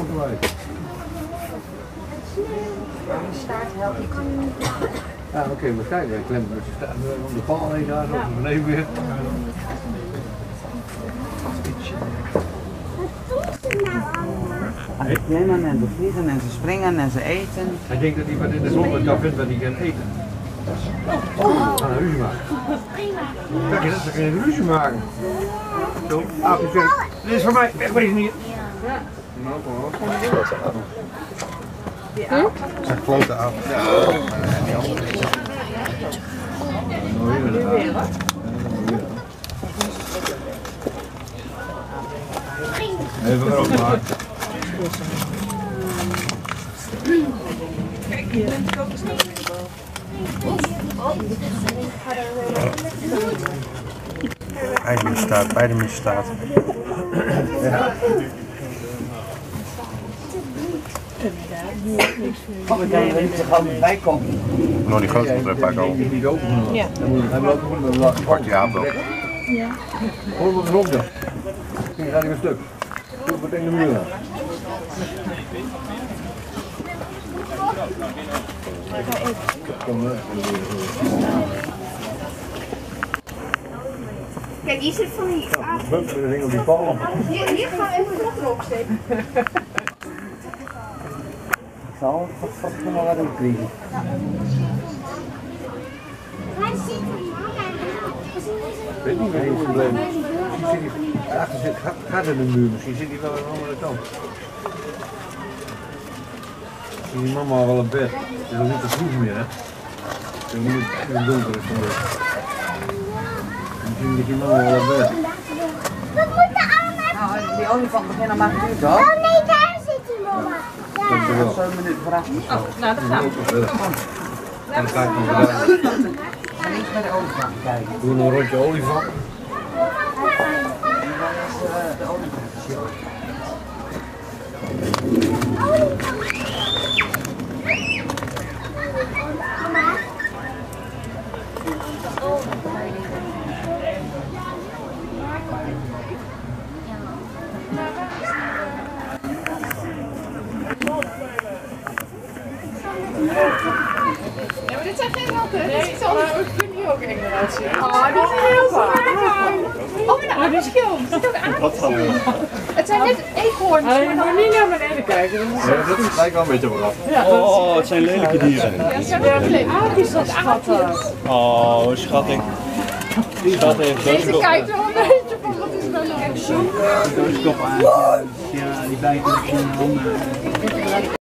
gelijk. De staart helpt niet. Ja, oké, maar kijk, wij klemmen met de staart om de paal heen daar, nog beneden weer. Ze klimmen en ze vliegen en ze springen en ze eten. Hij denkt dat hij wat in de zon kan vindt wat hij kan eten. Gaan een ruzie maken. Kijk eens, dan kun je een ruzie maken. Zo, aapje zegt, dit is voor mij, wegwezen hier. Ja. Nou, kom op. Die aap? Dat zijn grote aap. Ja. Even erop maken. Kijk, hier neemt ik ook eens naar Eindmisstaat, beide misstaat. Ja. Mag ik daar niet gewoon bij komen? Nou, die grote moet er bij komen. Ja. Hij loopt gewoon een kwartje aap wel. Ja. Gewoon wat erop dan. Dan gaat hij weer stuk. Doe wat in de muur. Kijk, hier zit van die aap. Bump met een ding op die paal. Hier gaan we even de klok erop steken. Ik zal het nog wat in krijgen. Waar zit die mama? Ik weet niet wat het probleem is. Misschien zit hij, achter zit gaat in de muur, misschien zit hij wel aan de andere kant. Misschien is die mama wel op bed. Het is nog niet te vroeg meer, hè? Het is niet in het donker is vandaag. Misschien is die mama wel op bed. We moeten allemaal... Nou, die olifant begint om 8 uur toch? Oh nee, daar zit die mama. Dankjewel. 7 minuten voor 8 uur. Nou, dan gaan we. En dan ga ik nog gedaan. Ga eens bij de olifant kijken. Doe nog een rondje olifant. En dan is de olifant show. Ja, maar dit zijn geen ratten. Nee, ik vind die ook eng eruit zien. Oh, die is heel zwaar. Oh, maar de schil. Er zit ook aan. Het zijn net eekhoorns. Je moet niet naar beneden kijken. Dat lijkt wel een beetje op. Oh, het zijn lelijke dieren. Ja, het zijn wel lelijk. Aapjes, dat is schattig. Oh, schattig. Schattig. Deze kijkt wel een beetje van wat is er nou? Dooskop aan. Ja, die bijten op zijn handen.